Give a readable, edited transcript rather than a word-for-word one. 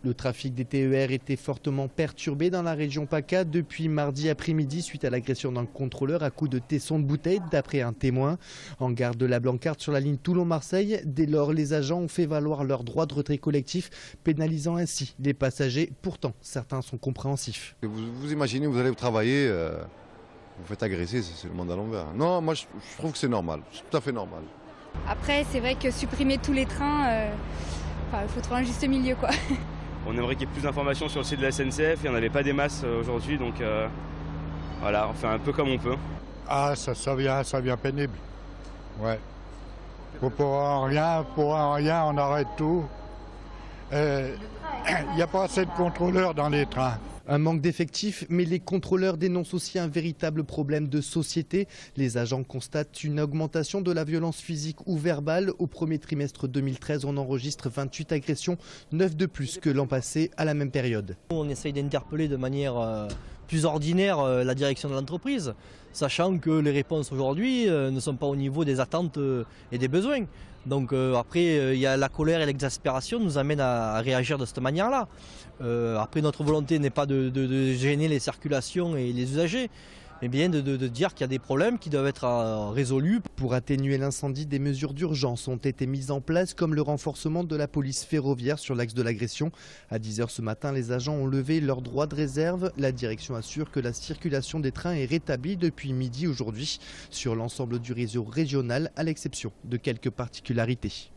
Le trafic des TER était fortement perturbé dans la région PACA depuis mardi après-midi suite à l'agression d'un contrôleur à coups de tesson de bouteille, d'après un témoin. En gare de la Blancarde sur la ligne Toulon-Marseille, dès lors, les agents ont fait valoir leur droit de retrait collectif, pénalisant ainsi les passagers. Pourtant, certains sont compréhensifs. Vous imaginez, vous allez travailler, vous faites agresser, c'est le monde à l'envers. Non, moi je trouve que c'est normal, c'est tout à fait normal. Après, c'est vrai que supprimer tous les trains, il faut trouver un juste milieu, quoi. On aimerait qu'il y ait plus d'informations sur le site de la SNCF, il n'y en avait pas des masses aujourd'hui, donc voilà, on fait un peu comme on peut. Ah, ça devient pénible. Ouais. Pour rien, on arrête tout. Il n'y a pas assez de contrôleurs dans les trains. Un manque d'effectifs, mais les contrôleurs dénoncent aussi un véritable problème de société. Les agents constatent une augmentation de la violence physique ou verbale. Au premier trimestre 2013, on enregistre 28 agressions, 9 de plus que l'an passé à la même période. On essaye d'interpeller de manière plus ordinaire la direction de l'entreprise, sachant que les réponses aujourd'hui ne sont pas au niveau des attentes et des besoins. Donc après, il y a la colère et l'exaspération nous amènent à réagir de cette manière-là. Après, notre volonté n'est pas de gêner les circulations et les usagers, mais bien de dire qu'il y a des problèmes qui doivent être résolus. Pour atténuer l'incendie, des mesures d'urgence ont été mises en place, comme le renforcement de la police ferroviaire sur l'axe de l'agression. À 10 h ce matin, les agents ont levé leur droit de réserve. La direction assure que la circulation des trains est rétablie depuis midi aujourd'hui sur l'ensemble du réseau régional, à l'exception de quelques particularités.